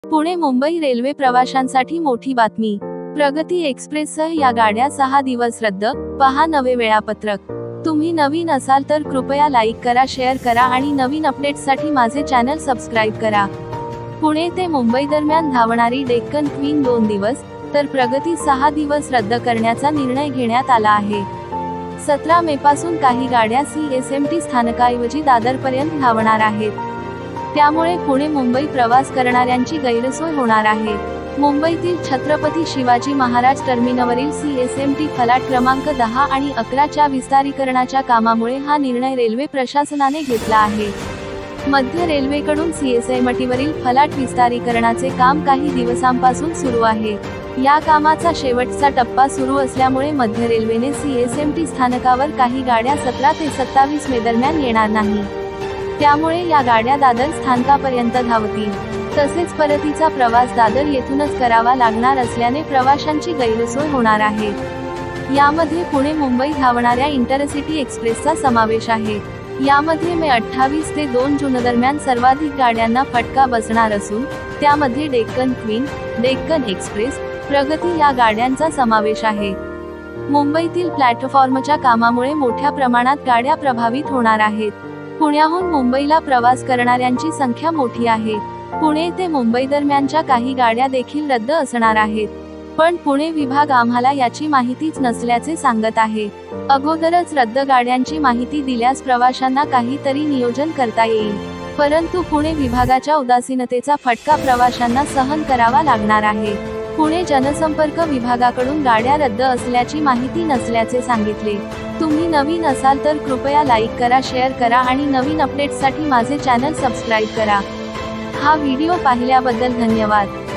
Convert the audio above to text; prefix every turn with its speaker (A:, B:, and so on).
A: Pune Mumbai railway प्रवाशांसाठी मोठी बातमी। प्रगती एक्सप्रेससह या गाड्या 6 दिवस रद्द। पहा नवे वेळापत्रक। तुम्ही नवीन असाल तर कृपया लाईक करा, शेअर करा आणि नवीन अपडेट्ससाठी माझे चॅनल सबस्क्राईब करा। पुणे ते मुंबई दरम्यान धावणारी डेक्कन क्वीन 2 दिवस तर प्रगती 6 दिवस रद्द करण्याचा निर्णय घेण्यात आला आहे। 17 मे पासून काही गाड्या CSMT स्थानकाऐवजी दादरपर्यंत धावणार आहेत। त्यामुळे पुणे मुंबई प्रवास करणाऱ्यांची गैरसोय होणार आहे। मुंबईतील छत्रपती शिवाजी महाराज टर्मिनवरील CSMT फलाट क्रमांक 10 आणि 11 च्या विस्तारीकरणाच्या कामामुळे हा निर्णय रेल्वे प्रशासनाने घेतला आहे। मध्य रेल्वेकडून CSMTवरील फलाट विस्तारीकरणाचे काम काही दिवसांपासून सुरू आहे। या कामाचा शेवटचा टप्पा सुरू असल्यामुळे मध्य रेल्वेने CSMT स्थानकावर काही गाड्या 17 ते 27 मे दरम्यान येणार नाही। त्यामुळे या गाड्या दादर स्थानकापर्यंत धावतील। तसेच परतीचा प्रवास दादर येथूनच करावा लागणार असल्याने प्रवाशांची गैरसोय होणार आहे। यामध्ये पुणे मुंबई धावणाऱ्या इंटरसिटी एक्सप्रेसचा समावेश आहे। यामध्ये मे 28 ते 2 जून दरम्यान सर्वाधिक गाड्यांना फटका बसणार असून त्यामध्ये डेक्कन क्वीन, डेक्कन एक्सप्रेस, प्रगती या गाड्यांचा समावेश आहे। मुंबईतील प्लॅटफॉर्मच्या कामामुळे मोठ्या प्रमाणात गाड्या प्रभावित होणार आहेत। पुण्याहून मुंबईला प्रवास करणाऱ्यांची संख्या मोठी आहे। पुणे ते मुंबई दरम्यानच्या काही गाड्या देखील रद्द असणार आहेत, पण पुणे विभाग आम्हाला याची माहितीच नसल्याचे सांगत आहे। अगोदरच रद्द गाड्यांची माहिती दिल्यास प्रवाशांना काहीतरी नियोजन करता येईल, परंतु पुणे विभागाच्या उदासीनतेचा फटका प्रवाशांना सहन करावा लागणार आहे। पुणे जनसंपर्क विभागाकडून गाड्या रद्द असल्याची माहिती नसल्याचे सांगितले। तुम्ही नवीन असाल तर कृपया लाईक करा, शेअर करा आणि नवीन अपडेट्ससाठी माझे चॅनल सबस्क्राईब करा। हा व्हिडिओ पाहिल्याबद्दल धन्यवाद।